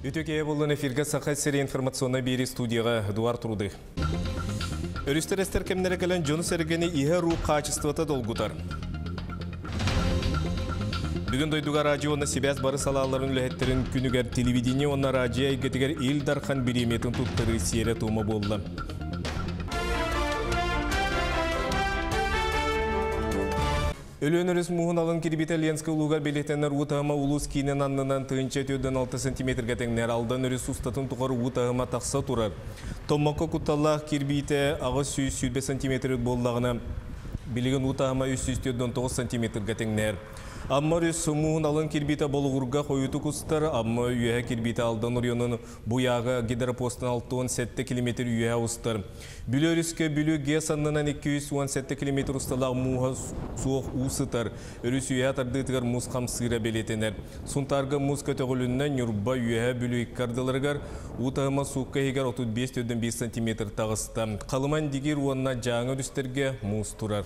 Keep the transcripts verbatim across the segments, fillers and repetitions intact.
Үтөкея болын эфирге сақай сері информационна бері студияға Эдуард Труды. Өрістер әстер кемнері кәлін жоны сәргені иғы рух качествота долгутар. Бүгін дойдуға радионы себяз бары салаларын үләхеттерін күнігер телевидение онна радио әйгетігер Илдархан биреметін тұттыры сері тума болды. Өлөнөріс мұғын алын кербеті Ленскі ұлуға белетенер ұтағыма ұлыс кейінен аннынан түйінші төден алты сантиметрге тәңнер алдан өріс ұстатын тұғыр ұтағыма тақса тұрар. Томмаққа құтталлақ кербеті ағы сүйіз сүйбе сантиметр болдағына білеген ұтағыма үз сүйіз төден тоғыз сантиметрге тәңнер. Амма өріс мұғын алын кербеті болығырға қойыты құстар, амма үйе кербеті алдан ұрионын бұяғы гидропостын алты он жеті километр үйе ұстар. Бүлі өріске бүлі ге санынан екі жүз он жеті километр ұсталақ мұға суық ұсытар. Өріс үйе атардығытығар мұз қамсыра белетенер. Сұнтарғы мұз көтіғіліннен үрба үйе бүлі иккардыларғар, ұтағыма суыққа егер отыз бес төден бес сантиметр тағысты. Қалыман дегер уанна жаңы өрістерге мұз тұрар.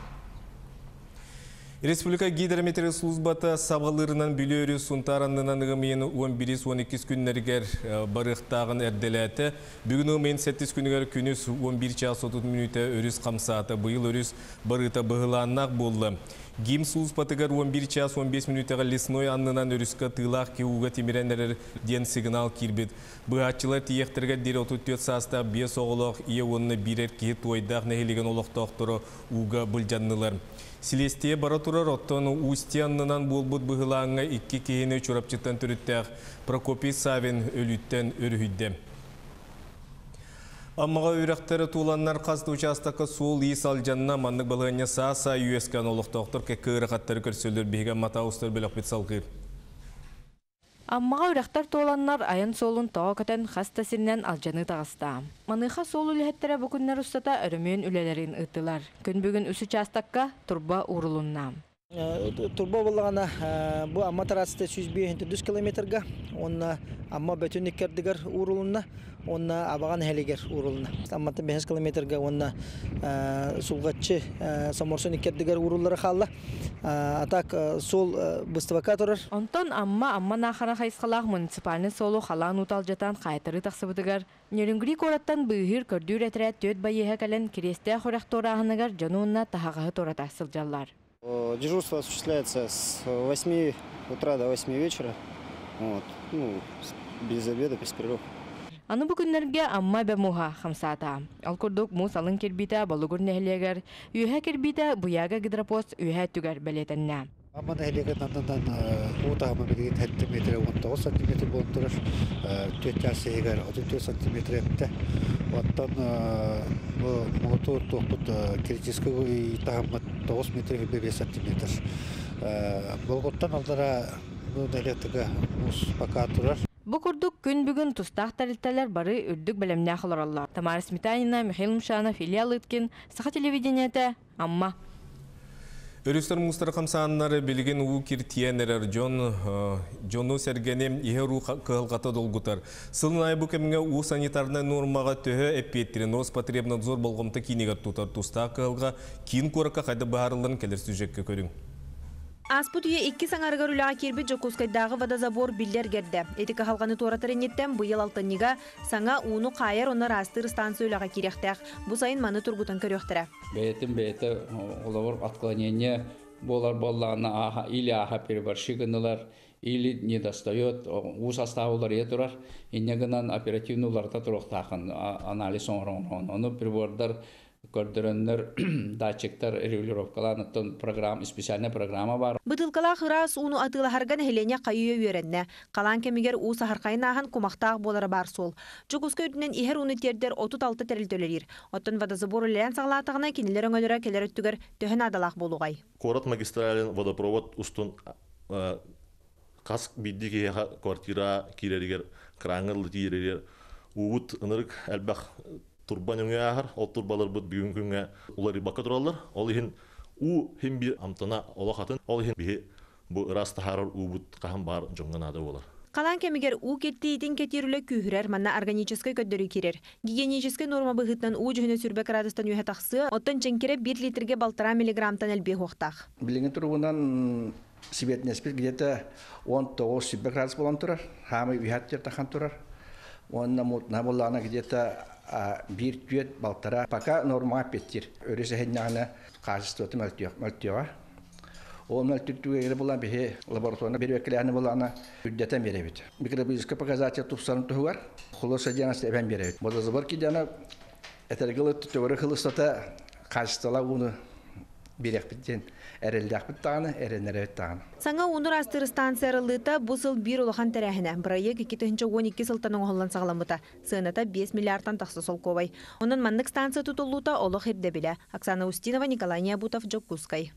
Республика гидрометрия службата сабалырынан бүлі сұнтаранынан ғымейін он бір он екі күннергер барықтағын әрделәті. Бүгін ғымейін жеті күнігер күніз он бір час отыз минуты өріс қамсаты. Бұйыл өріс барыта бұғыланнақ болды. Гим службатығар он бір час он бес минутыға лесной аннынан өріскі тылақ кеуға теміренлер ден сигнал кирбет. Бұғатчылар тиектірге дері отыз төрт саста бес оғылық ие онны бірер кейт ойдақ нәхелеген олықтақтыры уға бұлжаннылар. Селестие бара турар оттон устияннынан болбут бұғылаңға икки кейіні чурапчыттан түріттәқ Прокопий Савин өліттен өрхүйдді. Аммаға үйрақтары туланнар қазды участақы сол ес алжанна мандық балығыне саа-саа үйескен олықтақтыр кәкірі қаттары көрсөлдер бейген матаустар бөлік бет салғыр. Аммаға үрақтар толаннар айын солын таға көтен қастасырнен алжаны тағыста. Маныға сол үліхеттері бүкіннер ұстата өрімен үлелерін ұттылар. Күн бүгін үсі частаққа тұрба ұрылынна. Турба болғана бұл амма тарасты жүз бес километрға, онна амма бөтінік кердігер ұрылынна, онна абаған әлігер ұрылынна. Амматы бес километрға онна сұлғатшы саморсын кердігер ұрылары қалла. Атак сол бұстывақа тұрар. Онтон амма амма нақана қайсқалақ муниципалны солу қалан ұтал жатан қайтыры тақсыбыдығар. Нерінгри кораттан бұйыр көрдір әтірі төт байыға кәлін кересте қорақ торағынығар жануынна тағағы тората сылжалар. Дежурство осуществляется с восьми утра до восьми вечера, вот, ну, без обеда, без перерыва. Аны бүгінлерге амма бәмуға қамсата. Алкурдук мұс алын кербита балугур нәхілегер, үйе кербита бұяға гидропост үйе түгер бәлетенне. Амма нәхілегер нандынан ұтағыма білген тәтті метрі он тоғыз сантиметр болып тұрыр, төт жасы егер отыз төрт сантиметр әтті. Оттан мұғытуыр тоқпыт критический тағымы тоғыз метр бес сантиметр. Болғыттан алдара нәлеттігі мұз бақа тұрар. Бұқырдық күн бүгін тұстақ тәрілтәлер бары үрдік бәлемне қылыралар. Тамара Сметанина, Михаил Мшанов, Илья Лыткин, Саха телевидениеті, Амма. Өрістер мұстар қамсаннары білген ұғы кертиенерер Джону Сергенем ехеру қығылғаты долгутар. Сылын айбу кәмінге ұғы санитарны нормаға төхі әппеттерін Роспотребнат зор болғымты кейнегер тұтар. Тұста қығылға кейін көрікі қайды бағарылын келер сүжекке көрің. Аспут үйе икки саңарғар үліға кербі Жокускайдағы водозабор биллер керді. Этика халғаны торатыр енеттен бұйыл алтынниға саңа уыну қайыр оны растыр станция үліға керектәқ. Бұл сайын маны тұрғытын көректірі. Бәйтін бәйті олавыр отклонение болар болағына или аға перебаршигынылар, или не достает, у составылар етұрар. Иннегінен оперативны оларда тұрықтақын анализ оңырын. Оны прибордар көрдірінлер датчиктар регулировкаланытын программ, специальная программа бар. Бұтылқала қырас уну атылахарған әлене қайуе өренне. Қалан кемігер у сахарқайын ағын құмақтақ болары бар сол. Жокуска өтінен ихер унитердер отыз алты тәрілтөлерір. Оттын водозабор үлелен сағылатығына кенелер өңөлері келер өттігер төхін адалақ болуғай. Корот магистрален водопровод устун қас бидді кейеға квартира кейлерігер, краңырлы тиерігер, уғыт ынырық әлбәқ турбан өңе ағыр, ол турбалар бұд бүгін күнге олары бақы тұралар. Ол ехін у хем бір амтана ола қатын, ол ехін бе бұл раста харар у бұд қаған бар жоңған ады олар. Қалан кемігер у кетті етін кетерілі күйірер, манна органическай көддері керер. Гигиеническай норма бұғытнан у жүхіне сүрбек радыстан үйе тақсы, оттан ченкері бір литрге балтара миллиграммтан әлбе хоқтақ. Біліңі тұрғынан Сибетнеспит где-то он то сибе градус болон турар. Хамы вихаттер тахан турар. Он на боллана где-то бир түйет балтара. Пока норма петтир. Өресе хеднана качествоты мөлтөва. Ол мөлтөтүгө болан бе лабораторияна берекеләне болана үддәтә беребит. Микробиологик показатель тупсан тугар. Холоса дианас эбен беребит. Бу забор ки диана этергеле төтөгөрө хылыстата качестволар уны берек биттен. Саңа унур астыр станциялыта бусыл бир улахан тәрәһенә. Проект эки мең он эки сылтаның оһоллан сагаламыта. Сыната беш миллиардтан тақсы сол ковай. Онын маннык станция тутулута олох ирде биле. Оксана Устинова, Николай Необутов, Жокускай.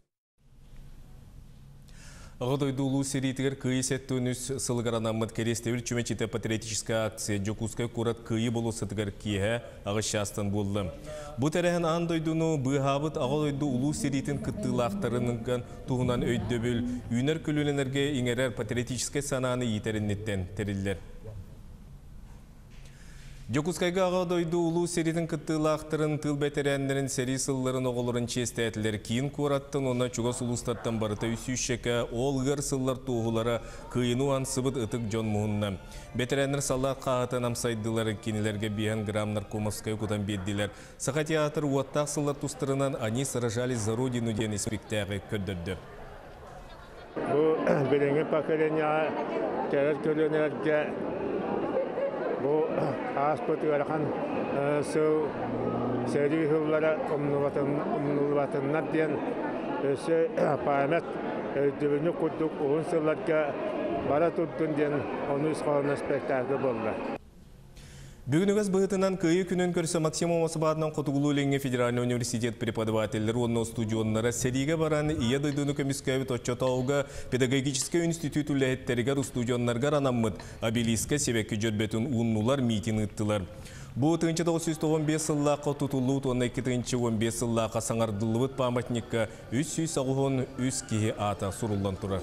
Ағыдойды ұлу серейтігер күйі сәттөніз сылғаранамыд керестевіл чүмечеті патриотическая акция Жокускай курат күйі болу сытығар киеге ағышастан болды. Бұ тәрәхін андойдыны бұғабыт ағыдойды ұлу серейтін кыттылақтарының туғынан өйді бөл үйнер көлінерге еңерер патриотическая сананы етеріннеттен терілдер. Жокускайга ағадойды ұлу серетін кыттылақтырын тыл бәтерәндерін сери сылларын оғылырын честі әтілер кейін көраттын, оны чугас ұлыстаттан барыта үсүйшеке олғыр сыллар туғылары күйіну ансыбыт ұтық жон мұғынна. Бәтерәндер саллар қағатын амсайдылары кенелерге бейін грамм наркомовскай күтан бедділер. Сақа театр уаттақ сыллар тұстырынан они сражали за родину ден спектакль көддірді. Бұл біріңі поколения террор көлінерге bu aspet olarak so seri hıllara umnulvatınlar diyen şey pahamet düğünü kurduk on sırlarca bara tuttun diyen onu iskağına spektakl buldu. Бүгінігіз бұғытынан көйі күнін көрсі Максимум Осыбадынан Қотығылу Ленге Федеральный университет преподавателер онны студионлары сәдеге баран ие дойдыны көміскәві тотчатауға педагогический институт үләйеттерігер студионларға ранаммыд обелиске себекке жөрбетін ұннулар митин ұттылар. Бұл тыңчы тоғыз жүз тоғыз бес сыллаққа тұтылуыт, он екі тыңчы он бес сыллаққа саңардылығыт памятникка үс жүз ағуын үс кеге ата сұрылдан тұрар.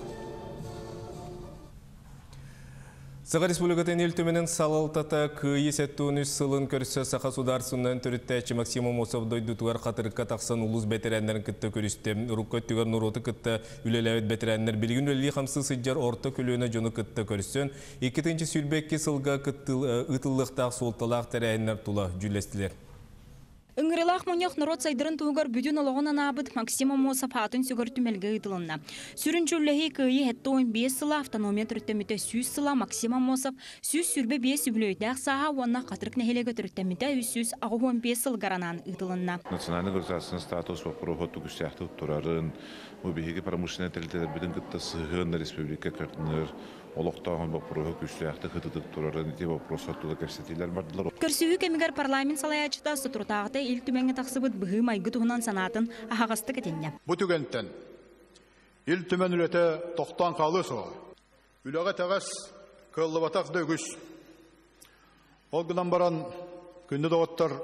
Саға республикатын елтіменің салалтата күйі сәттуын үс сылын көрсі сақа сударсынан түріттәчі Максимум Осыбдойды туғар қатырыққа тақсан ұлыз бәтерәнлерін күтті көрісті. Рукка түгер нұроты күтті үлеләует бәтерәнлер. Білген өлі қамсы сыджар орта күліні жоны күтті көрісін. Екетінші сүлбәкке сылға ұтылықтақ солталақ тәрәйінлер тұла жүлестілер. Үңгірілақ мұнық нұрот сайдырын туғар бүдін олығынан абыд Максимум Осапатын сүгір түмелгі ұйдылынна. Сүрінчүлләхи күйі әтті он бес сыла автономия түрттеміті сүз сыла Максимум Осап сүз сүрбе бес үбілөйдәқ саға онна қатырық нәхелегі түрттеміті үз он бес сыл гаранан ұйдылынна. Национальный государственный статус вопроса түгістяқты тұрарын, өбеге промышленный тәрілтелер бідің күтті сығын республика кәртінер, олықтағын вопросы күштіяқты қытытып тұрарын, те вопросы тұлы көрсетелер бардылар. Көрсігі кемігер парламент салаячыта сұтыртағыты ел түмәңі тақсыбыт бұғы майғы тұғынан санатын ағағасты кәтенне. Бұ түгенттен ел түмән үлеті тоқтан қалы соға. Үліға тәғас көллыбатақ дөгіс. Олғынан баран күнді доғыттар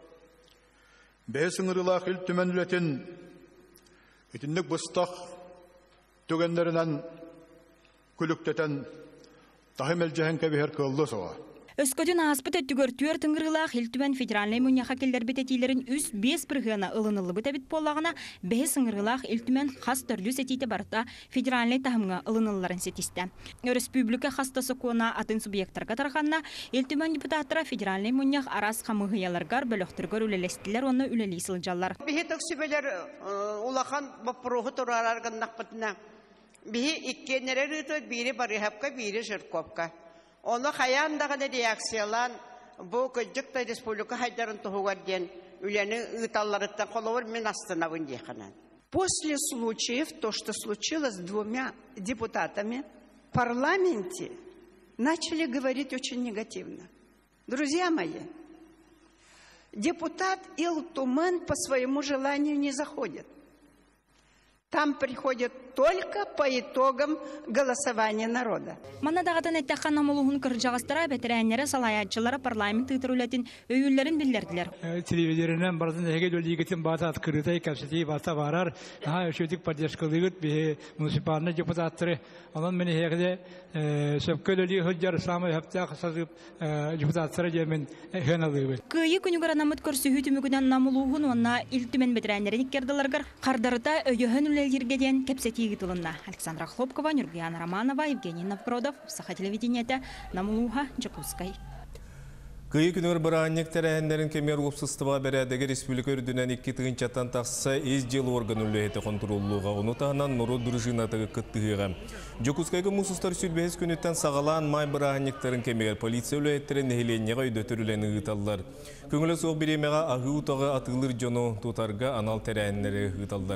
бәйі сыңырылақ ел түмән үлетін үтіндік бұстақ түгендерінен күліктетен тахимел жәхен кәбігер көлді соға. Өскөдін аспыт өттігөр түер түңгірілақ елтуен федеральный мұнияқа келдер бететейлерін үс бес бірғына ылынылы бітәбіт болағына бәе сыңғырылақ елтуен қас түрлі сетейті барыта федеральный тахымға ылынылыларын сетісті. Республика қастасы кона атын субъекттарға тарғанна елтуен депутаттыра федеральный мұнияқ арас қамығыяларғар бөліқтіргөр үлелестілер оны үлелей сылжалар. Бейхетік сүбелер улақан бапыруғы тұрарарғын нақпытына. Бейі иккенері рыты бири барыхапка, бири жыркопка. Оны қаяндағыны реакциялан бұл көджікті республика хайдарын тұғығар ден үлені ұталарыттан қолауыр мен астанавын дейханан. После случаев, то, что случилось с двумя депутатами, в парламенте начали говорить очень негативно. Друзья мои, депутат Ил-Туман по своему желанию не заходит. Там приходят только по итогам голосования народа. Манадағатын әттәққан намылуғын кіржағыстыра бәтірәнері салаятчылары парламент ұйтырулетін өйілерін білдерділер. Телевизорынан баратын әге дөлі егетін бата атқырытай кәпсетей бата барар. Өшетік поддержкалығыт бе муниципалны депутаттыры. Онын мені әгіде сөпкөл өлі хүлдер самы әптәқ сазып депутаттыры жермен ғаналығы. Күйі күнігір анамыт көрсі хүтімігінен намылуғын онна илтімен бәтірәнерін керділергір. Қардарыта өйіхін үлелергеден кәпсетей тиегитылынна. Александра Хлопкова, Нюргияна Романова, Евгений Новгородов, Саха телевидениете, Намулуха, Джакускай. Кыйы күнөр бырааннек тәрәһендерін кемер ұпсыстыва бәрәдегі республика үрдінен екі тығынчаттан тақса ез жел орган үлләйті контроллуға, оны тағынан нұру дұржинатығы кыттығыға. Жокускайғы мұсыстар сүлбәз күніттен сағалаан май бырааннектерін кемер полиция үләйттірін нәхиленнеға өйдөтірілені ғыталдар. Көңілі соқ біремеға ағы ұтағы атылыр жону тұтарға анал тәрәһендері ғыталдар.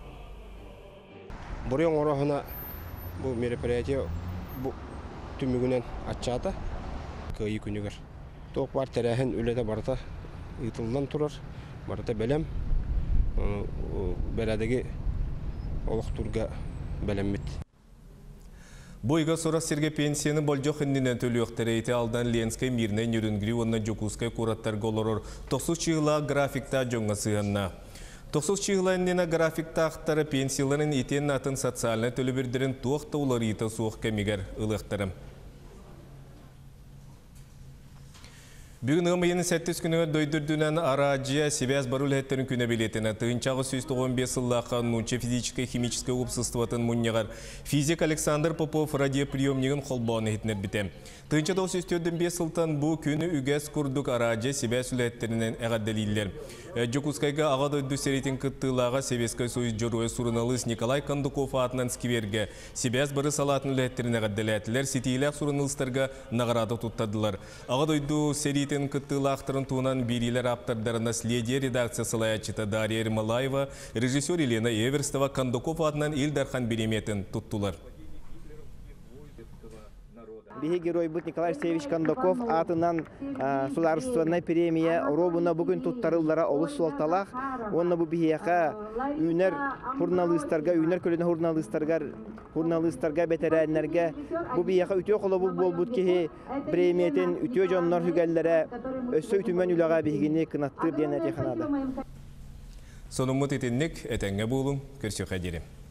Бұрын орағына бұл мероприятие түмігінен атчата кыйы күнігір. Тоқ бар тәрәхін үлеті барыта ұйтылдан тұрар, барыта бәлем, бәләдегі олық тұрға бәлеммет. Бойға сорас серге пенсияны болжоқ үндінен төлі өқтірейті алдан Ленскай мирнен үрінгірі онна жокускай қораттарға олырыр. тоқсыз чығыла графикта жоңға сығанна. тоқсыз чығыла үндіне графикта ақтары пенсияларын етен атын социалны төлі бірдерін туақта олар еті суық кәмегер ұлықтырым. Бүгін ғымайының сәттіз күнігер дойдырдынан аражия себяз барул әттерін күні білетіні. Тығынчағы жүз тоқсан бес сыллаққа нұнча физическай химическай ұпсыстыватын мұннеғар. Физик Александр Попов радиоприемнігін қолбауыны етінер бітем. Тығынча тоқсан бес сылтан бұл күні үгәс күрдік аражия себяз үл әттерінен әғад дәлейлер. Жокускайға аға дойды сәретін күттілаға Себескай союз жоруы сурыналыс Николай Кандуков атынан скиверге себяз бары салатын үл әттерін әғад дәләтілер сетейләк сурыналыстарға нағырады тұттадылар. Аға дойды сәретін күттілақтырын туынан берилер аптардарына следия редакция сылаячыта Дарья Ермолаева, режиссер Елена Эверстова Кандуков атынан Илдархан береметін тұттылар. Биһи герой бут Николай Алексеевич Кондаков атынан сударственная премия робуна бүгін туттарылдара олус суалталах. Онна бу бихияка үнер журналисттарга, үнер көлөне журналисттарга, журналисттарга бетерәннәргә бу бихияка үтө колобу болбут ки премиятен үтө жоннор хүгәлләре өссө үтүмөн үләгә бигине кынаттыр дигән әтеханада. Сонумут итинник этеңге булун көрсө хәдире.